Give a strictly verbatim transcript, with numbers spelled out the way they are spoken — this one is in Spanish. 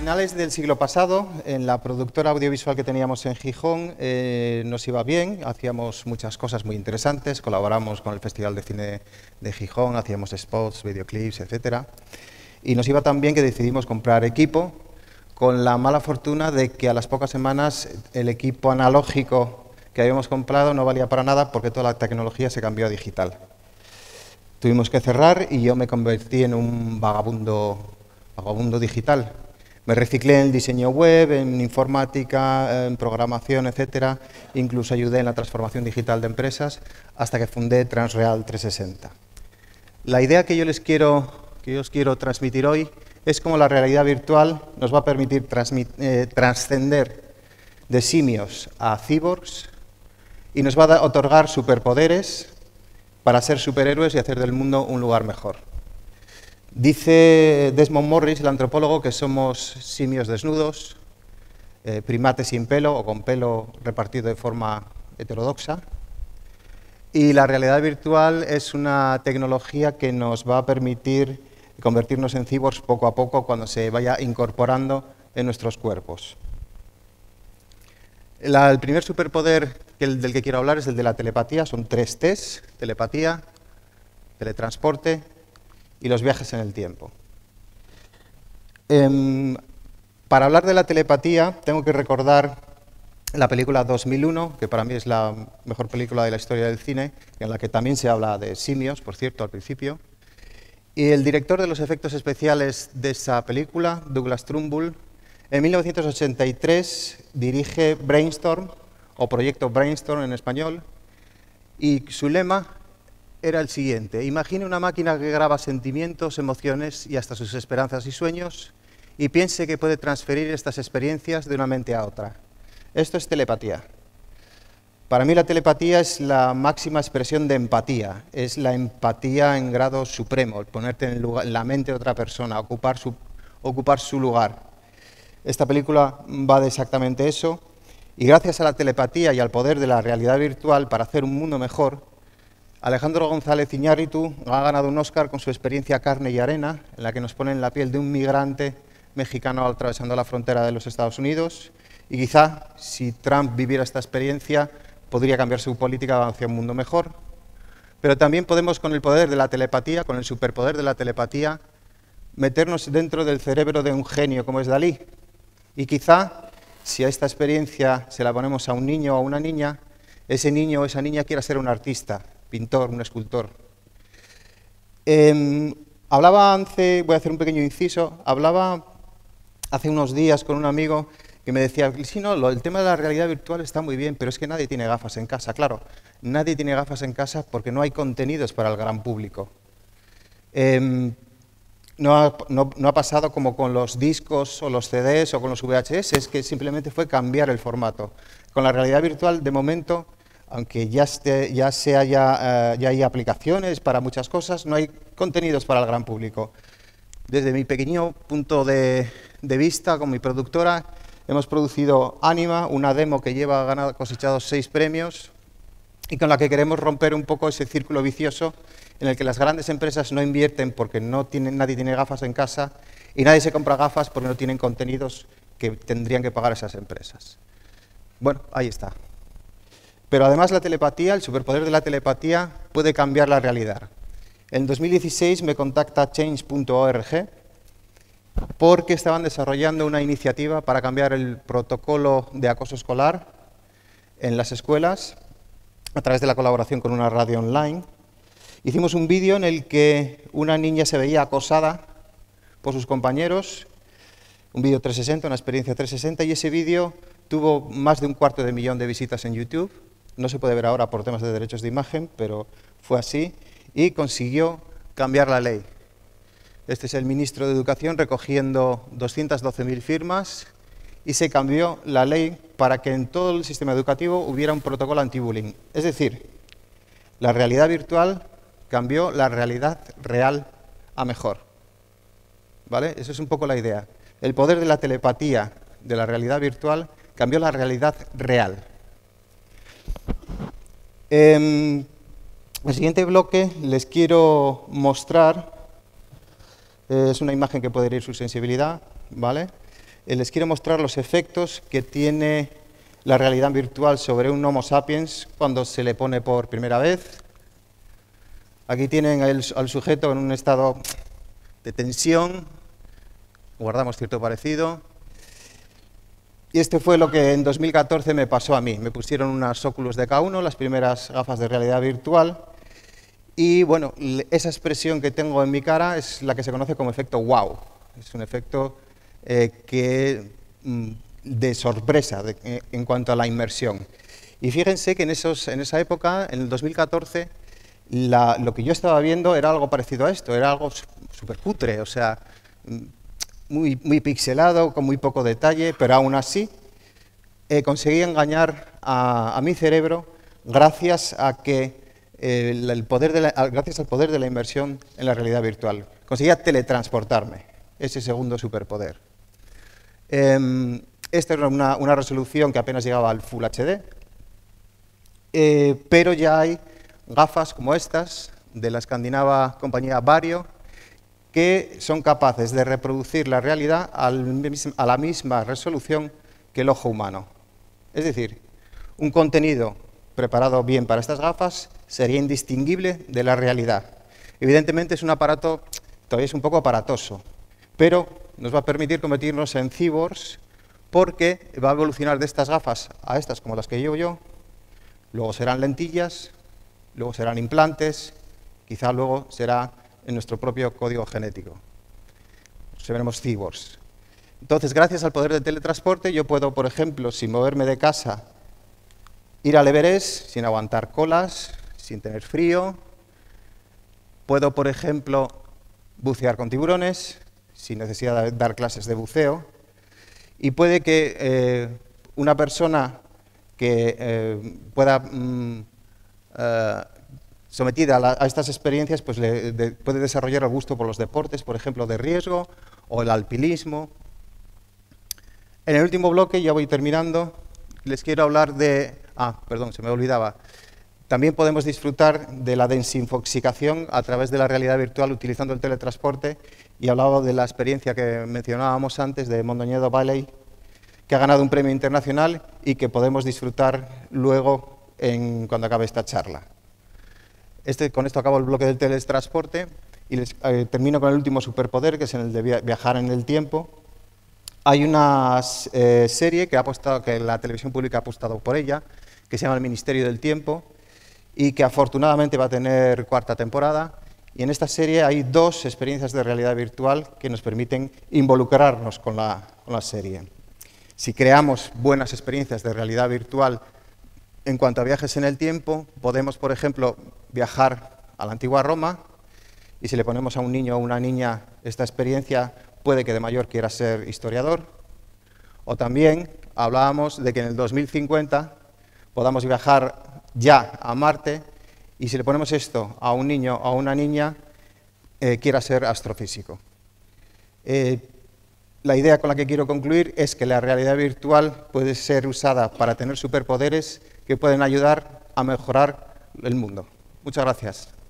finales del siglo pasado, en la productora audiovisual que teníamos en Gijón, eh, nos iba bien, hacíamos muchas cosas muy interesantes, colaboramos con el Festival de Cine de Gijón, hacíamos spots, videoclips, etcétera. Y nos iba tan bien que decidimos comprar equipo, con la mala fortuna de que a las pocas semanas el equipo analógico que habíamos comprado no valía para nada porque toda la tecnología se cambió a digital. Tuvimos que cerrar y yo me convertí en un vagabundo, vagabundo digital. Me reciclé en el diseño web, en informática, en programación, etcétera. Incluso ayudé en la transformación digital de empresas hasta que fundé Transreal trescientos sesenta. La idea que yo les quiero, que yo os quiero transmitir hoy es cómo la realidad virtual nos va a permitir eh, trascender de simios a cyborgs y nos va a otorgar superpoderes para ser superhéroes y hacer del mundo un lugar mejor. Dice Desmond Morris, el antropólogo, que somos simios desnudos, eh, primates sin pelo o con pelo repartido de forma heterodoxa. Y la realidad virtual es una tecnología que nos va a permitir convertirnos en cyborgs poco a poco cuando se vaya incorporando en nuestros cuerpos. La, el primer superpoder que el, del que quiero hablar es el de la telepatía. Son tres T's: telepatía, teletransporte y los viajes en el tiempo. Eh, para hablar de la telepatía tengo que recordar la película dos mil uno, que para mí es la mejor película de la historia del cine, en la que también se habla de simios, por cierto, al principio. Y el director de los efectos especiales de esa película, Douglas Trumbull, en mil novecientos ochenta y tres dirige Brainstorm, o Proyecto Brainstorm en español, y su lema era el siguiente: imagine una máquina que graba sentimientos, emociones y hasta sus esperanzas y sueños, y piense que puede transferir estas experiencias de una mente a otra. Esto es telepatía. Para mí la telepatía es la máxima expresión de empatía, es la empatía en grado supremo, el ponerte en, lugar, en la mente de otra persona, ocupar su, ocupar su lugar. Esta película va de exactamente eso, y gracias a la telepatía y al poder de la realidad virtual para hacer un mundo mejor, Alejandro González Iñárritu ha ganado un Oscar con su experiencia Carne y Arena, en la que nos pone en la piel de un migrante mexicano atravesando la frontera de los Estados Unidos, y quizá, si Trump viviera esta experiencia, podría cambiar su política hacia un mundo mejor. Pero también podemos, con el poder de la telepatía, con el superpoder de la telepatía, meternos dentro del cerebro de un genio como es Dalí. Y quizá, si a esta experiencia se la ponemos a un niño o a una niña, ese niño o esa niña quiera ser un artista, pintor, un escultor. Eh, hablaba hace, voy a hacer un pequeño inciso, hablaba hace unos días con un amigo que me decía, sí, no, lo, el tema de la realidad virtual está muy bien, pero es que nadie tiene gafas en casa. Claro, nadie tiene gafas en casa porque no hay contenidos para el gran público. Eh, no, ha, no, no ha pasado como con los discos o los C Ds o con los V H S, es que simplemente fue cambiar el formato. Con la realidad virtual, de momento, aunque ya, esté, ya, se haya, uh, ya hay aplicaciones para muchas cosas, no hay contenidos para el gran público. Desde mi pequeño punto de, de vista, con mi productora, hemos producido Anima, una demo que lleva ganado, cosechados seis premios y con la que queremos romper un poco ese círculo vicioso en el que las grandes empresas no invierten porque no tienen, nadie tiene gafas en casa y nadie se compra gafas porque no tienen contenidos que tendrían que pagar esas empresas. Bueno, ahí está. Pero además la telepatía, el superpoder de la telepatía, puede cambiar la realidad. En dos mil dieciséis me contacta change punto org porque estaban desarrollando una iniciativa para cambiar el protocolo de acoso escolar en las escuelas a través de la colaboración con una radio online. Hicimos un vídeo en el que una niña se veía acosada por sus compañeros, un vídeo trescientos sesenta, una experiencia trescientos sesenta, y ese vídeo tuvo más de un cuarto de millón de visitas en YouTube. No se puede ver ahora por temas de derechos de imagen, pero fue así, y consiguió cambiar la ley. Este es el ministro de Educación recogiendo doscientas doce mil firmas y se cambió la ley para que en todo el sistema educativo hubiera un protocolo anti-bullying. Es decir, la realidad virtual cambió la realidad real a mejor. ¿Vale? Esa es un poco la idea. El poder de la telepatía de la realidad virtual cambió la realidad real. En el siguiente bloque les quiero mostrar, es una imagen que puede herir su sensibilidad, ¿vale? eh, les quiero mostrar los efectos que tiene la realidad virtual sobre un Homo sapiens cuando se le pone por primera vez. Aquí tienen el, al sujeto en un estado de tensión, guardamos cierto parecido. Y este fue lo que en dos mil catorce me pasó a mí. Me pusieron unas Oculus D K uno, las primeras gafas de realidad virtual, y bueno, esa expresión que tengo en mi cara es la que se conoce como efecto wow. Es un efecto eh, que, de sorpresa de, eh, en cuanto a la inmersión. Y fíjense que en, esos, en esa época, en el dos mil catorce, la, lo que yo estaba viendo era algo parecido a esto, era algo súper cutre, o sea, muy, muy pixelado, con muy poco detalle, pero aún así eh, conseguí engañar a, a mi cerebro gracias a que eh, el poder de la, gracias al poder de la inmersión en la realidad virtual. Conseguía teletransportarme, ese segundo superpoder. Eh, esta era una, una resolución que apenas llegaba al Full H D, eh, pero ya hay gafas como estas, de la escandinava compañía Vario, que son capaces de reproducir la realidad al, a la misma resolución que el ojo humano. Es decir, un contenido preparado bien para estas gafas sería indistinguible de la realidad. Evidentemente es un aparato, todavía es un poco aparatoso, pero nos va a permitir convertirnos en cyborgs porque va a evolucionar de estas gafas a estas como las que llevo yo, luego serán lentillas, luego serán implantes, quizá luego será en nuestro propio código genético. Seremos cyborgs. Entonces, gracias al poder del teletransporte, yo puedo, por ejemplo, sin moverme de casa, ir al Everest sin aguantar colas, sin tener frío. Puedo, por ejemplo, bucear con tiburones, sin necesidad de dar clases de buceo. Y puede que eh, una persona que eh, pueda... Mm, Uh, sometida a, la, a estas experiencias, pues le, de, puede desarrollar el gusto por los deportes, por ejemplo, de riesgo, o el alpinismo. En el último bloque, ya voy terminando, les quiero hablar de... Ah, perdón, se me olvidaba. También podemos disfrutar de la desinfoxicación a través de la realidad virtual utilizando el teletransporte, y hablaba de la experiencia que mencionábamos antes de Mondoñedo Valley, que ha ganado un premio internacional y que podemos disfrutar luego En, cuando acabe esta charla. Este, con esto acabo el bloque del teletransporte y les, eh, termino con el último superpoder, que es el de viajar en el tiempo. Hay una eh, serie que, ha apostado, que la televisión pública ha apostado por ella, que se llama El Ministerio del Tiempo, y que afortunadamente va a tener cuarta temporada. Y en esta serie hay dos experiencias de realidad virtual que nos permiten involucrarnos con la, con la serie. Si creamos buenas experiencias de realidad virtual en cuanto a viajes en el tiempo, podemos, por ejemplo, viajar a la antigua Roma, y si le ponemos a un niño o una niña esta experiencia, puede que de mayor quiera ser historiador. O también hablábamos de que en el dos mil cincuenta podamos viajar ya a Marte, y si le ponemos esto a un niño o a una niña, eh, quiera ser astrofísico. Eh, la idea con la que quiero concluir es que la realidad virtual puede ser usada para tener superpoderes que pueden ayudar a mejorar el mundo. Muchas gracias.